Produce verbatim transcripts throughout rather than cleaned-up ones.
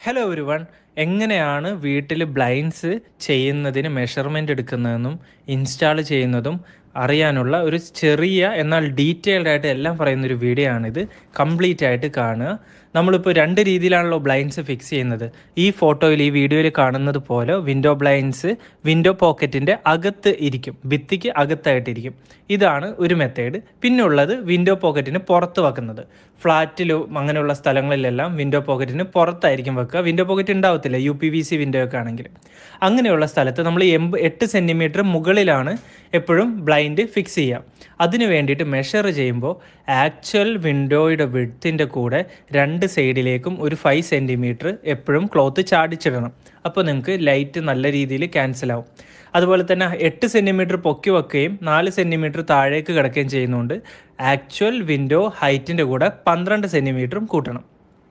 Hello everyone, എങ്ങനെയാണ് വീട്ടിൽ blinds ചെയ്യുന്നതിന് മെഷർമെൻ്റ് എടുക്കുന്നതെന്നും ഇൻസ്റ്റാൾ ചെയ്യുന്നതും അറിയാനുള്ള ഒരു ചെറിയ എന്നാൽ ഡീറ്റെയിൽഡ് ആയിട്ട് എല്ലാം പറയുന്നൊരു വീഡിയോ ആണിത്. കംപ്ലീറ്റ് ആയിട്ട് കാണുക. നമ്മളിപ്പോൾ രണ്ട് രീതിയിലാണല്ലോ ബ്ലൈൻഡ്സ് ഫിക്സ് ചെയ്യുന്നത്. ഈ ഫോട്ടോയിൽ ഈ വീഡിയോയിൽ കാണുന്നത് പോലെ വിൻഡോ ബ്ലൈൻഡ്സ് വിൻഡോ പോക്കറ്റിൻ്റെ അകത്ത് ഇരിക്കും, ഭിത്തിക്ക് അകത്തായിട്ടിരിക്കും. ഇതാണ് ഒരു മെത്തേഡ്. പിന്നെ ഉള്ളത് വിൻഡോ പോക്കറ്റിന് പുറത്ത് വെക്കുന്നത്. ഫ്ലാറ്റിലും അങ്ങനെയുള്ള സ്ഥലങ്ങളിലെല്ലാം വിൻഡോ പോക്കറ്റിന് പുറത്തായിരിക്കും വെക്കുക. വിൻഡോ പോക്കറ്റ് ഉണ്ടാവത്തില്ല U P V C window ഒക്കെ ആണെങ്കിൽ. അങ്ങനെയുള്ള സ്ഥലത്ത് നമ്മൾ എൺപ എട്ട് സെൻറ്റിമീറ്റർ മുകളിലാണ് എപ്പോഴും ബ്ലൈൻഡ് ഫിക്സ് ചെയ്യുക. അതിന് വേണ്ടിയിട്ട് മെഷർ ചെയ്യുമ്പോൾ ആക്ച്വൽ വിൻഡോയുടെ വിഡ്ത്തിൻ്റെ കൂടെ രണ്ട് സൈഡിലേക്കും ഒരു ഫൈവ് സെൻറ്റിമീറ്റർ എപ്പോഴും ക്ലോത്ത് ചാടിച്ചിടണം. അപ്പോൾ നിങ്ങൾക്ക് ലൈറ്റ് നല്ല രീതിയിൽ ക്യാൻസൽ ആവും. അതുപോലെ തന്നെ എട്ട് സെൻറ്റിമീറ്റർ പൊക്കി വെക്കുകയും നാല് സെൻറ്റിമീറ്റർ താഴേക്ക് കിടക്കുകയും ചെയ്യുന്നതുകൊണ്ട് ആക്ച്വൽ വിൻഡോ ഹൈറ്റിൻ്റെ കൂടെ പന്ത്രണ്ട് സെൻറ്റിമീറ്ററും കൂട്ടണം.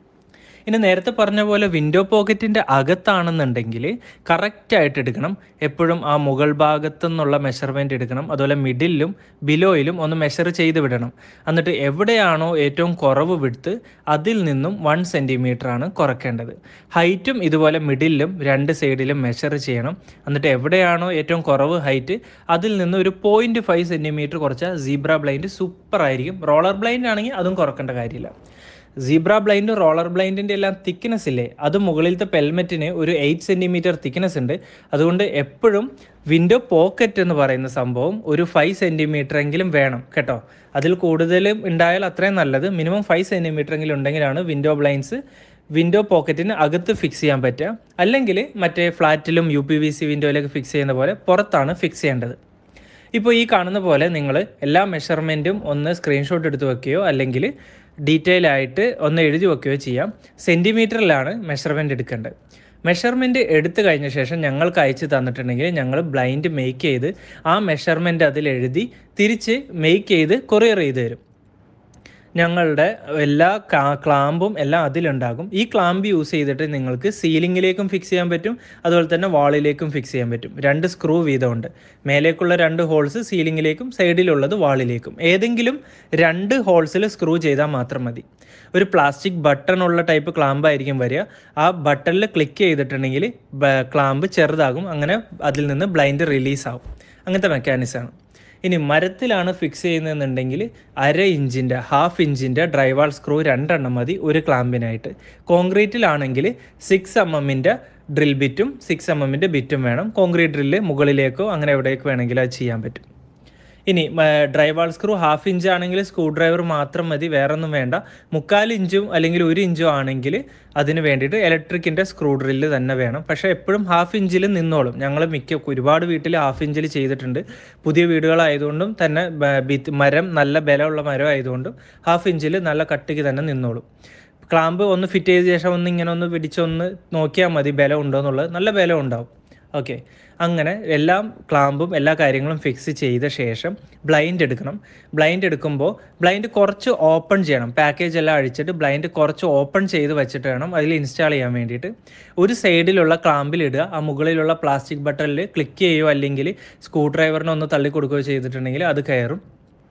ഇനി നേരത്തെ പറഞ്ഞ പോലെ വിൻഡോ പോക്കറ്റിൻ്റെ അകത്താണെന്നുണ്ടെങ്കിൽ കറക്റ്റായിട്ട് എടുക്കണം. എപ്പോഴും ആ മുകൾ ഭാഗത്തു നിന്നുള്ള മെഷർമെൻറ്റ് എടുക്കണം. അതുപോലെ മിഡിലും ബിലോയിലും ഒന്ന് മെഷർ ചെയ്ത് വിടണം. എന്നിട്ട് എവിടെയാണോ ഏറ്റവും കുറവ് വിഡ്ത്ത് അതിൽ നിന്നും വൺ സെൻറ്റിമീറ്ററാണ് കുറയ്ക്കേണ്ടത്. ഹൈറ്റും ഇതുപോലെ മിഡിലും രണ്ട് സൈഡിലും മെഷർ ചെയ്യണം. എന്നിട്ട് എവിടെയാണോ ഏറ്റവും കുറവ് ഹൈറ്റ് അതിൽ നിന്ന് ഒരു പോയിൻറ്റ് ഫൈവ് സെൻറ്റിമീറ്റർ കുറച്ചാൽ സീബ്ര ബ്ലൈൻഡ് സൂപ്പറായിരിക്കും. റോളർ ബ്ലൈൻഡ് ആണെങ്കിൽ അതും കുറക്കേണ്ട കാര്യമില്ല. സീബ്ര ബ്ലൈൻഡും റോളർ ബ്ലൈൻഡിൻ്റെ എല്ലാം തിക്നെസ് ഇല്ലേ, അത് മുകളിലത്തെ പെൽമെറ്റിന് ഒരു എയ്റ്റ് സെൻറ്റിമീറ്റർ തിക്നെസ് ഉണ്ട്. അതുകൊണ്ട് എപ്പോഴും വിൻഡോ പോക്കറ്റ് എന്ന് പറയുന്ന സംഭവം ഒരു ഫൈവ് സെൻറ്റിമീറ്റർ എങ്കിലും വേണം കേട്ടോ. അതിൽ കൂടുതലും ഉണ്ടായാൽ അത്രയും നല്ലത്. മിനിമം ഫൈവ് സെൻറ്റിമീറ്റർ എങ്കിലും ഉണ്ടെങ്കിലാണ് വിൻഡോ ബ്ലൈൻഡ്സ് വിൻഡോ പോക്കറ്റിന് അകത്ത് ഫിക്സ് ചെയ്യാൻ പറ്റുക. അല്ലെങ്കിൽ മറ്റേ ഫ്ലാറ്റിലും യു പി വി സി വിൻഡോയിലേക്ക് ഫിക്സ് ചെയ്യുന്ന പോലെ പുറത്താണ് ഫിക്സ് ചെയ്യേണ്ടത്. ഇപ്പോൾ ഈ കാണുന്ന പോലെ നിങ്ങൾ എല്ലാ മെഷർമെൻറ്റും ഒന്ന് സ്ക്രീൻഷോട്ട് എടുത്ത് വെക്കുകയോ അല്ലെങ്കിൽ ഡീറ്റെയിൽ ആയിട്ട് ഒന്ന് എഴുതി വെക്കുകയോ ചെയ്യാം. സെൻറ്റിമീറ്ററിലാണ് മെഷർമെൻറ്റ് എടുക്കേണ്ടത്. മെഷർമെൻറ്റ് എടുത്തു കഴിഞ്ഞ ശേഷം ഞങ്ങൾക്ക് അയച്ച് തന്നിട്ടുണ്ടെങ്കിൽ ഞങ്ങൾ ബ്ലൈൻഡ് മേക്ക് ചെയ്ത് ആ മെഷർമെൻറ്റ് അതിൽ എഴുതി തിരിച്ച് മേക്ക് ചെയ്ത് കൊറിയർ ചെയ്ത് തരും. ഞങ്ങളുടെ എല്ലാ ക്ലാമ്പും എല്ലാം അതിലുണ്ടാകും. ഈ ക്ലാമ്പ് യൂസ് ചെയ്തിട്ട് നിങ്ങൾക്ക് സീലിങ്ങിലേക്കും ഫിക്സ് ചെയ്യാൻ പറ്റും, അതുപോലെ തന്നെ വാളിലേക്കും ഫിക്സ് ചെയ്യാൻ പറ്റും. രണ്ട് സ്ക്രൂ വീതമുണ്ട്. മേലേക്കുള്ള രണ്ട് ഹോൾസ് സീലിങ്ങിലേക്കും സൈഡിലുള്ളത് വാളിലേക്കും. ഏതെങ്കിലും രണ്ട് ഹോൾസിൽ സ്ക്രൂ ചെയ്താൽ മാത്രം മതി. ഒരു പ്ലാസ്റ്റിക് ബട്ടൺ ഉള്ള ടൈപ്പ് ക്ലാമ്പായിരിക്കും വരിക. ആ ബട്ടണിൽ ക്ലിക്ക് ചെയ്തിട്ടുണ്ടെങ്കിൽ ക്ലാമ്പ് ചെറുതാകും. അങ്ങനെ അതിൽ നിന്ന് ബ്ലൈൻഡ് റിലീസാകും. അങ്ങനത്തെ മെക്കാനിസമാണ്. ഇനി മരത്തിലാണ് ഫിക്സ് ചെയ്യുന്നതെന്നുണ്ടെങ്കിൽ അര ഇഞ്ചിൻ്റെ ഹാഫ് ഇഞ്ചിൻ്റെ ഡ്രൈവാൾ സ്ക്രൂ രണ്ടെണ്ണം മതി ഒരു ക്ലാമ്പിനായിട്ട്. കോൺക്രീറ്റിലാണെങ്കിൽ സിക്സ് എം എമ്മിൻ്റെ ഡ്രിൽ ബിറ്റും സിക്സ് എം എമ്മിൻ്റെ ബിറ്റും വേണം. കോൺക്രീറ്റ് ഡ്രില്ല് മുകളിലേക്കോ അങ്ങനെ എവിടേക്ക് വേണമെങ്കിലും അത് ചെയ്യാൻ പറ്റും. ഇനി ഡ്രൈവാൾ സ്ക്രൂ ഹാഫ് ഇഞ്ച് ആണെങ്കിൽ സ്ക്രൂ ഡ്രൈവർ മാത്രം മതി, വേറെ ഒന്നും വേണ്ട. മുക്കാൽ ഇഞ്ചും അല്ലെങ്കിൽ ഒരു ഇഞ്ചും ആണെങ്കിൽ അതിന് വേണ്ടിയിട്ട് ഇലക്ട്രിക്കിൻ്റെ സ്ക്രൂ ഡ്രില്ല് തന്നെ വേണം. പക്ഷേ എപ്പോഴും ഹാഫ് ഇഞ്ചിൽ നിന്നോളും. ഞങ്ങൾ മിക്ക ഒരുപാട് വീട്ടിൽ ഹാഫ് ഇഞ്ചിൽ ചെയ്തിട്ടുണ്ട്. പുതിയ വീടുകളായതുകൊണ്ടും തന്നെ മരം നല്ല ബലമുള്ള മരം ആയതുകൊണ്ടും ഹാഫ് ഇഞ്ചിൽ നല്ല കട്ടിക്ക് തന്നെ നിന്നോളും. ക്ലാമ്പ് ഒന്ന് ഫിറ്റ് ചെയ്ത ശേഷം ഒന്ന് ഇങ്ങനെ ഒന്ന് പിടിച്ചൊന്ന് നോക്കിയാൽ മതി ബലം ഉണ്ടോ എന്നുള്ളത്. നല്ല ബലം ഉണ്ടാവും. ഓക്കെ, അങ്ങനെ എല്ലാം ക്ലാമ്പും എല്ലാ കാര്യങ്ങളും ഫിക്സ് ചെയ്ത ശേഷം ബ്ലൈൻഡ് എടുക്കണം. ബ്ലൈൻഡ് എടുക്കുമ്പോൾ ബ്ലൈൻഡ് കുറച്ച് ഓപ്പൺ ചെയ്യണം. പാക്കേജ് എല്ലാം അഴിച്ചിട്ട് ബ്ലൈൻഡ് കുറച്ച് ഓപ്പൺ ചെയ്ത് വെച്ചിട്ട് വേണം അതിൽ ഇൻസ്റ്റാൾ ചെയ്യാൻ വേണ്ടിയിട്ട്. ഒരു സൈഡിലുള്ള ക്ലാമ്പിലിടുക. ആ മുകളിലുള്ള പ്ലാസ്റ്റിക് ബട്ടണിൽ ക്ലിക്ക് ചെയ്യുകയോ അല്ലെങ്കിൽ സ്ക്രൂ ഡ്രൈവറിനെ ഒന്ന് തള്ളി കൊടുക്കുകയോ ചെയ്തിട്ടുണ്ടെങ്കിൽ അത് കയറും.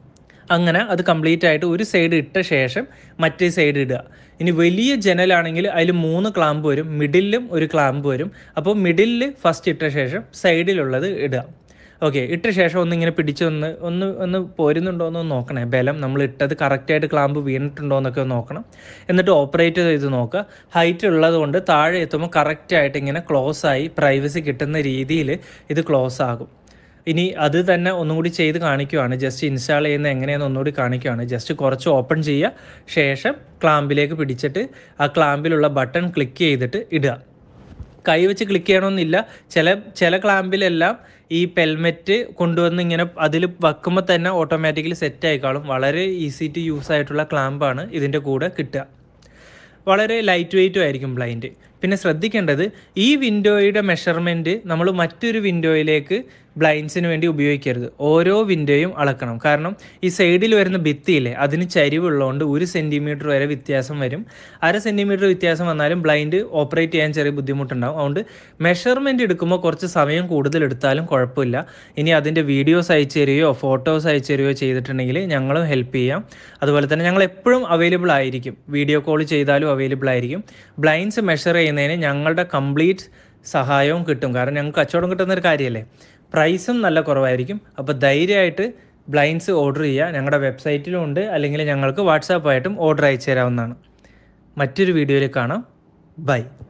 അങ്ങനെ അത് കംപ്ലീറ്റ് ആയിട്ട് ഒരു സൈഡ് ഇട്ട ശേഷം മറ്റേ സൈഡ് ഇടുക. ഇനി വലിയ ജനലാണെങ്കിൽ അതിൽ മൂന്ന് ക്ലാമ്പ് വരും, മിഡിലും ഒരു ക്ലാമ്പ് വരും. അപ്പോൾ മിഡിലിൽ ഫസ്റ്റ് ഇട്ട ശേഷം സൈഡിലുള്ളത് ഇടുക. ഓക്കെ, ഇട്ട ശേഷം ഒന്നിങ്ങനെ പിടിച്ചൊന്ന് ഒന്ന് ഒന്ന് പോരുന്നുണ്ടോ എന്ന് നോക്കണേ. ബലം നമ്മൾ ഇട്ടത് കറക്റ്റായിട്ട് ക്ലാമ്പ് വീണിട്ടുണ്ടോ എന്നൊക്കെ നോക്കണം. എന്നിട്ട് ഓപ്പറേറ്റ് ചെയ്ത് നോക്കുക. ഹൈറ്റ് ഉള്ളത് കൊണ്ട് താഴെ എത്തുമ്പോൾ കറക്റ്റായിട്ട് ഇങ്ങനെ ക്ലോസ് ആയി പ്രൈവസി കിട്ടുന്ന രീതിയിൽ ഇത് ക്ലോസ് ആകും. ഇനി അത് തന്നെ ഒന്നും കൂടി ചെയ്ത് കാണിക്കുകയാണ്. ജസ്റ്റ് ഇൻസ്റ്റാൾ ചെയ്യുന്ന എങ്ങനെയാണെന്ന് ഒന്നുകൂടി കാണിക്കുകയാണ്. ജസ്റ്റ് കുറച്ച് ഓപ്പൺ ചെയ്യുക, ശേഷം ക്ലാമ്പിലേക്ക് പിടിച്ചിട്ട് ആ ക്ലാമ്പിലുള്ള ബട്ടൺ ക്ലിക്ക് ചെയ്തിട്ട് ഇടുക. കൈ വെച്ച് ക്ലിക്ക് ചെയ്യണമെന്നില്ല. ചില ചില ക്ലാമ്പിലെല്ലാം ഈ പെൽമെറ്റ് കൊണ്ടുവന്ന് ഇങ്ങനെ അതിൽ വെക്കുമ്പോൾ തന്നെ ഓട്ടോമാറ്റിക്കലി സെറ്റ് ആയിക്കാളും. വളരെ ഈസി ടു യൂസ് ആയിട്ടുള്ള ക്ലാമ്പാണ് ഇതിൻ്റെ കൂടെ കിട്ടുക. വളരെ ലൈറ്റ് വെയ്റ്റും ആയിരിക്കും ബ്ലൈൻഡ്. പിന്നെ ശ്രദ്ധിക്കേണ്ടത് ഈ വിൻഡോയുടെ മെഷർമെൻറ്റ് നമ്മൾ മറ്റൊരു വിൻഡോയിലേക്ക് ബ്ലൈൻഡ്സിന് വേണ്ടി ഉപയോഗിക്കരുത്. ഓരോ വിൻഡോയും അളക്കണം. കാരണം ഈ സൈഡിൽ വരുന്ന ഭിത്തിയില്ലേ അതിന് ചരിവുള്ളതുകൊണ്ട് ഒരു സെൻറ്റിമീറ്റർ വരെ വ്യത്യാസം വരും. അര സെൻറ്റിമീറ്റർ വ്യത്യാസം വന്നാലും ബ്ലൈൻഡ് ഓപ്പറേറ്റ് ചെയ്യാൻ ചെറിയ ബുദ്ധിമുട്ടുണ്ടാകും. അതുകൊണ്ട് മെഷർമെൻറ്റ് എടുക്കുമ്പോൾ കുറച്ച് സമയം കൂടുതൽ എടുത്താലും കുഴപ്പമില്ല. ഇനി അതിൻ്റെ വീഡിയോസ് അയച്ചു തരികയോ ഫോട്ടോസ് അയച്ചു തരികയോ ചെയ്തിട്ടുണ്ടെങ്കിൽ ഞങ്ങളും ഹെൽപ്പ് ചെയ്യാം. അതുപോലെ തന്നെ ഞങ്ങൾ എപ്പോഴും അവൈലബിൾ ആയിരിക്കും. വീഡിയോ കോൾ ചെയ്താലും അവൈലബിൾ ആയിരിക്കും. ബ്ലൈൻഡ്സ് മെഷർ ചെയ്യുന്നതിന് ഞങ്ങളുടെ കംപ്ലീറ്റ് സഹായവും കിട്ടും. കാരണം ഞങ്ങൾക്ക് കച്ചവടം കിട്ടുന്നൊരു കാര്യമല്ലേ. പ്രൈസും നല്ല കുറവായിരിക്കും. അപ്പോൾ ധൈര്യമായിട്ട് ബ്ലൈൻഡ്സ് ഓർഡർ ചെയ്യുക. ഞങ്ങളുടെ വെബ്സൈറ്റിലും ഉണ്ട്, അല്ലെങ്കിൽ ഞങ്ങൾക്ക് വാട്സാപ്പായിട്ടും ഓർഡർ അയച്ചു തരാവുന്നതാണ്. മറ്റൊരു വീഡിയോയിൽ കാണാം. ബൈ.